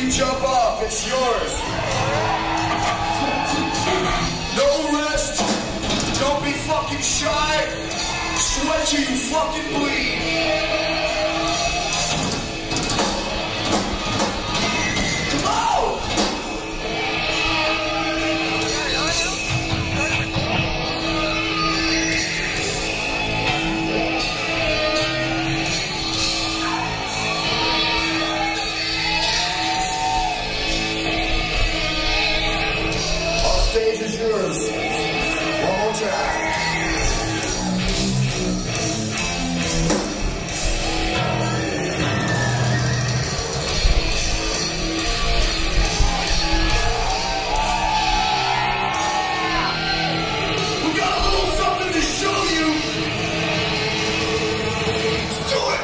you jump off. It's yours. No rest. Don't be fucking shy. Sweat till you fucking bleed. Come on! Stage is yours. One more time. We got a little something to show you. Let's do it.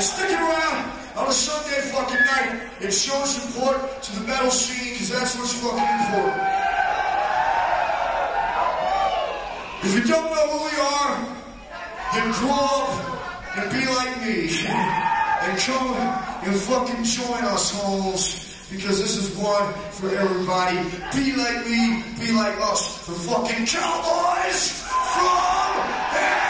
sticking around on a Sunday fucking night and show support to the metal scene, because that's what you're fucking in for. If you don't know who we are, then grow up and be like me. And come and fucking join us, homes. Because this is one for everybody. Be like me, be like us. The fucking cowboys from hell!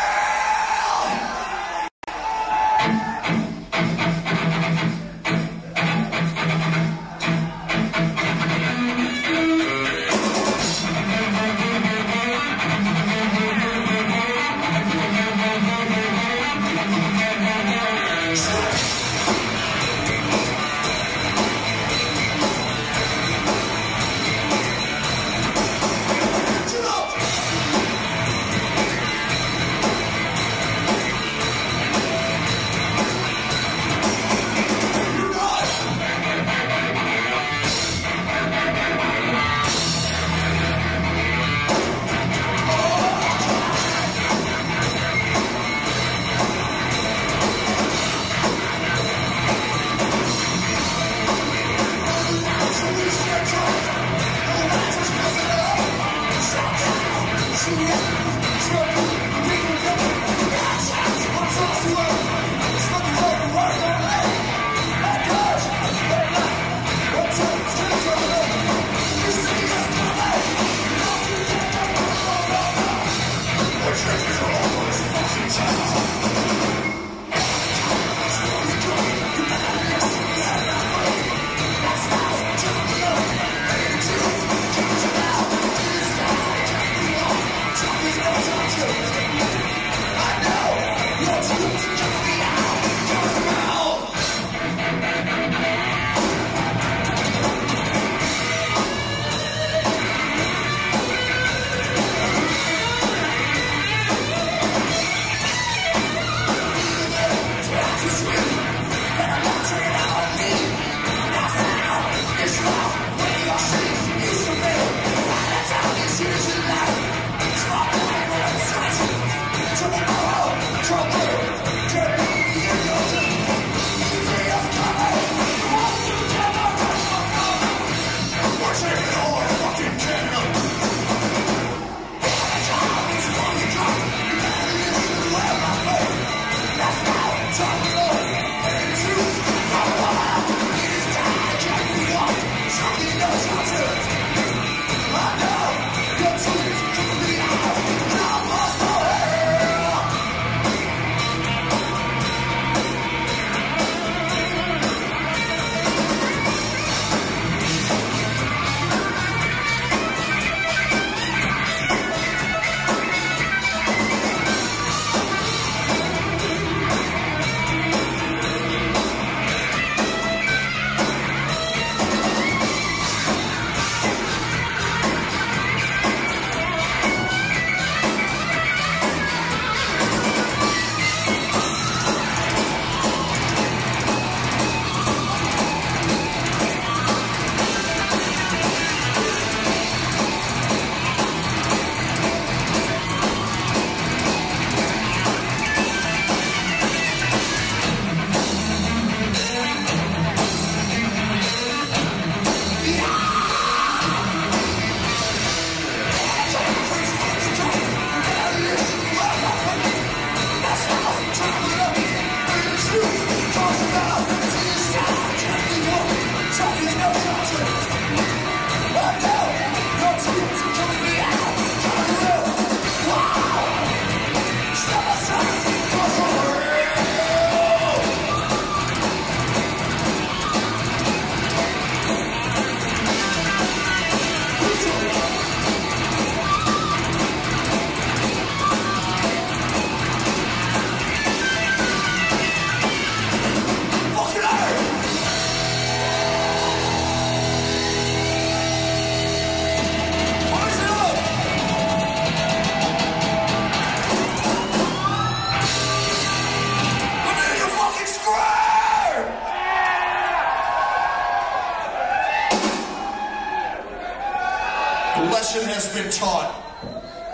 lesson has been taught.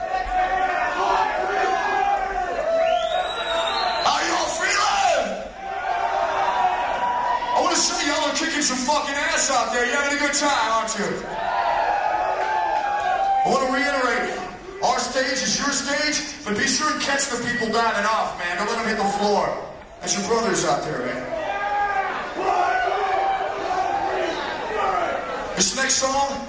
Are you all feeling? fucking ass out there. You're having a good time, aren't you? I want to reiterate, our stage is your stage, but be sure and catch the people diving off, man. Don't let them hit the floor. That's your brothers out there, man. This next song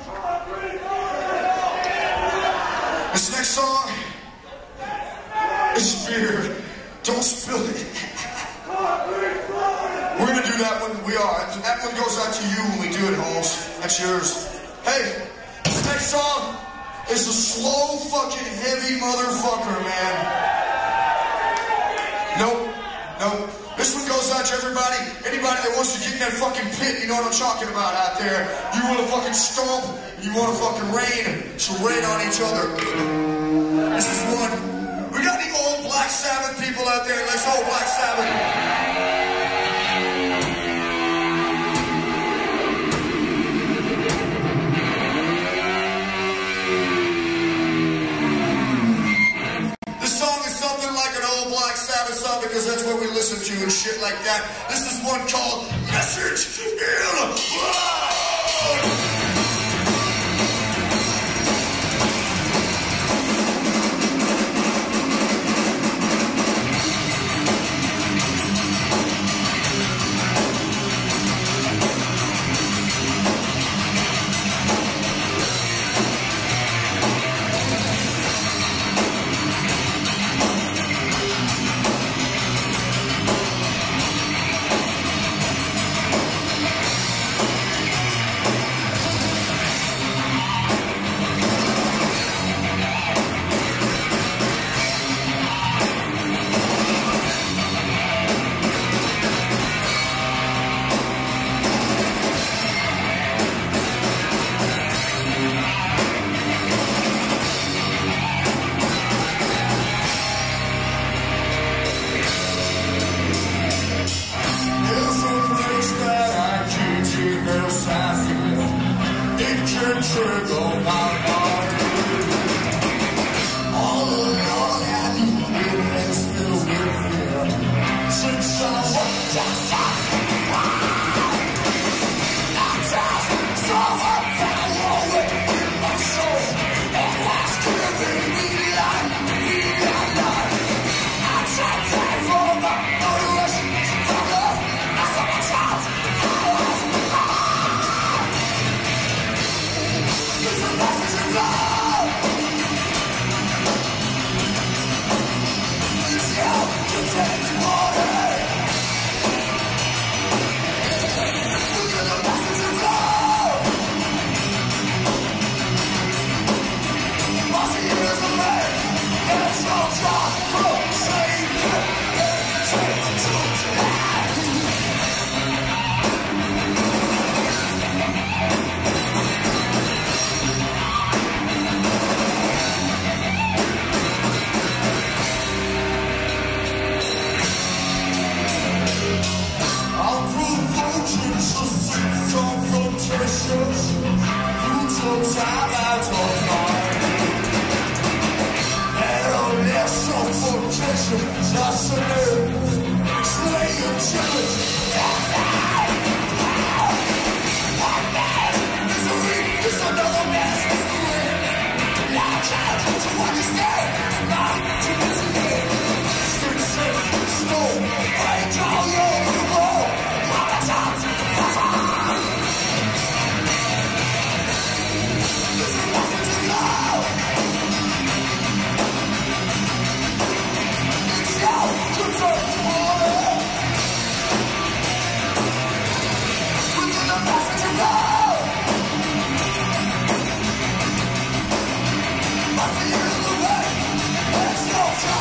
is beer. Don't spill it. We're gonna do that one. That one goes out to you when we do it, Holmes. That's yours. Hey, this next song is a slow fucking heavy motherfucker, man. Nope. This one goes out to everybody. Anybody that wants to get in that fucking pit, you know what I'm talking about out there. You want to fucking stomp, you want to fucking rain, so rain on each other. This is one. We got the old Black Sabbath people out there. Let's go, Black Sabbath. Because that's what we listen to and shit like that. This is one called Message in Blood. Let's go!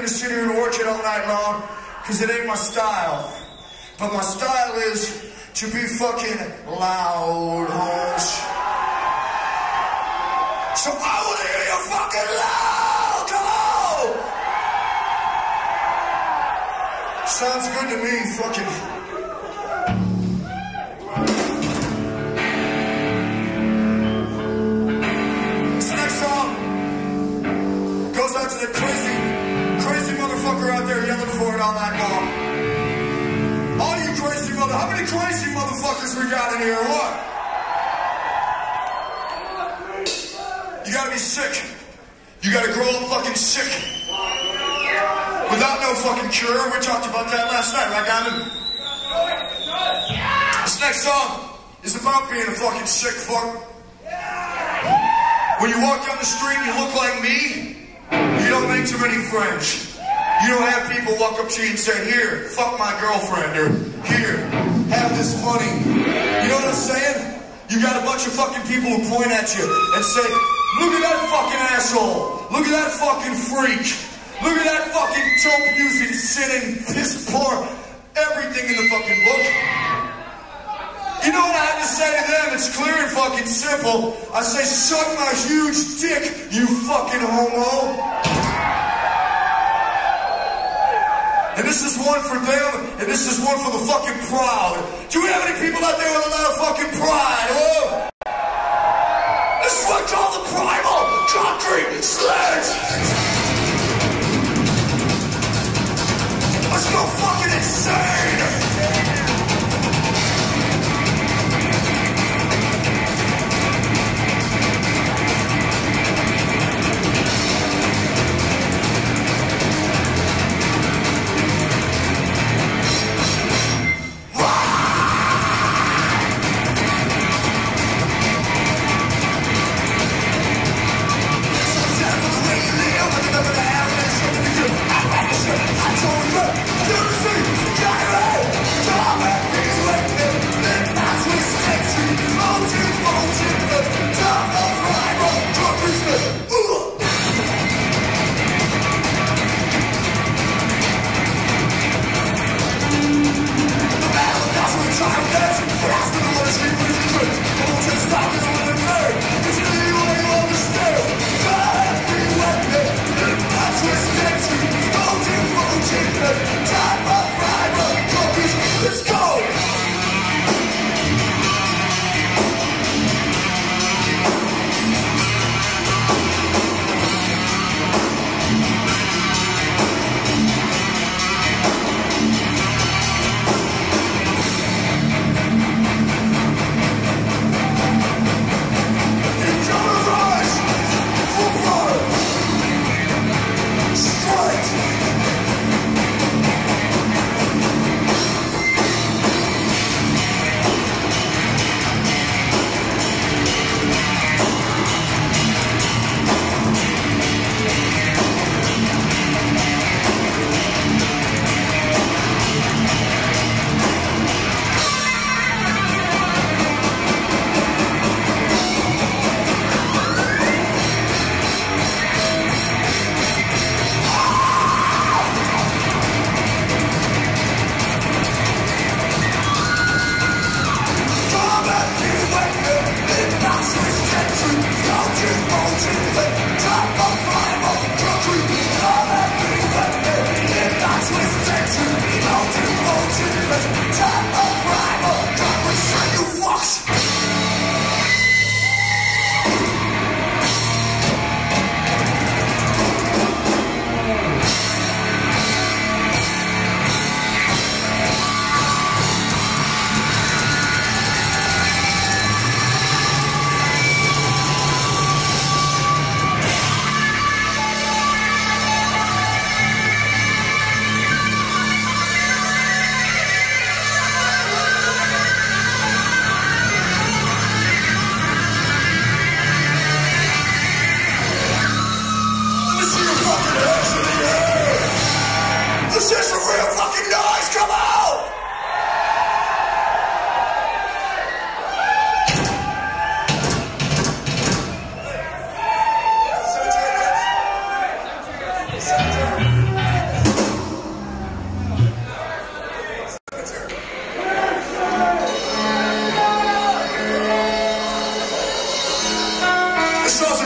gonna sit here and work it all night long, because it ain't my style. But my style is to be fucking loud, homes. So I wanna hear you fucking loud, come on! Sounds good to me, fucking. To the crazy motherfucker out there yelling for it all night long. All you crazy how many crazy motherfuckers we got in here, what? You gotta be sick. You gotta grow up fucking sick. Without no fucking cure. We talked about that last night, right, Gavin? This next song is about being a fucking sick fuck. When you walk down the street and you look like me, you don't make too many friends. You don't have people walk up to you and say, here, fuck my girlfriend, or here, have this money. You know what I'm saying? You got a bunch of fucking people who point at you and say, look at that fucking asshole. Look at that fucking freak. Look at that fucking dope music, sitting, piss poor, everything in the fucking book. You know what I have to say to them? It's clear and fucking simple. I say, suck my huge dick, you fucking homo. And this is one for them, and this is one for the fucking proud. Do we have any people out there with a lot of fucking pride? Hello? This is what I call the primal concrete sledge. Let's go fucking insane.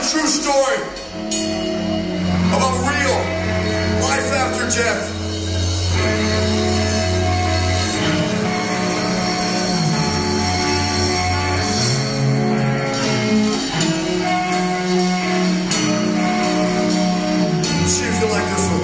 true story about real life after death. See if you like this one.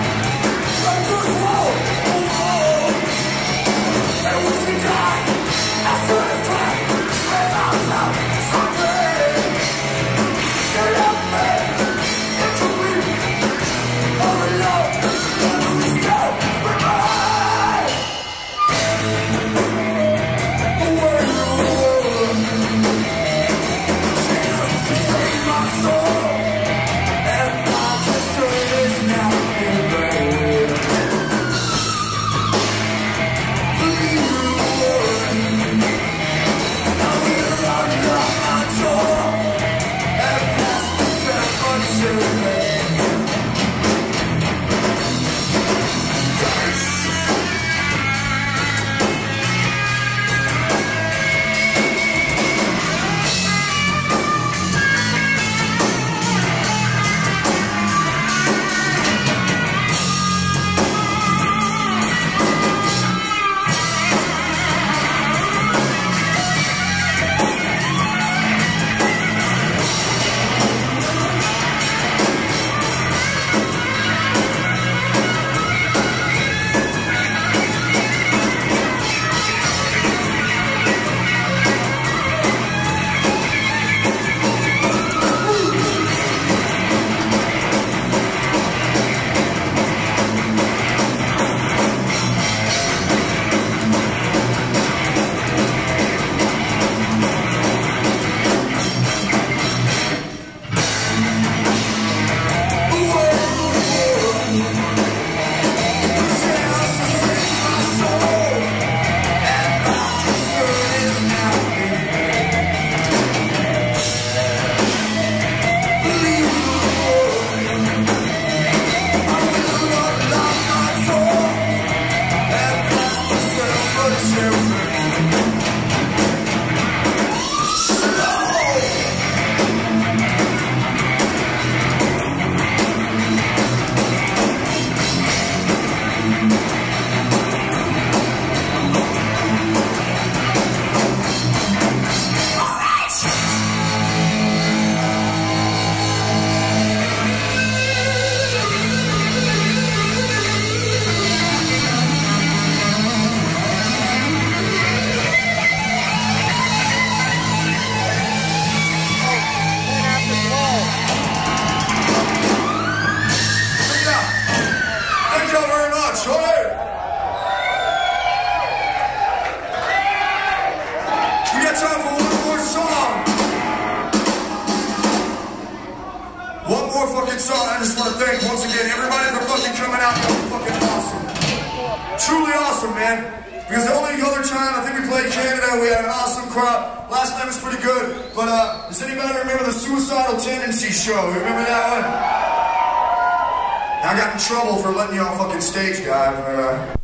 Die! fucking song. I just want to thank once again everybody for fucking coming out. That was fucking awesome. Truly awesome, man. Because the only other time I think we played Canada, we had an awesome crowd. Last night was pretty good. But does anybody remember the Suicidal Tendencies show? Remember that one? I got in trouble for letting y'all fucking stage dive.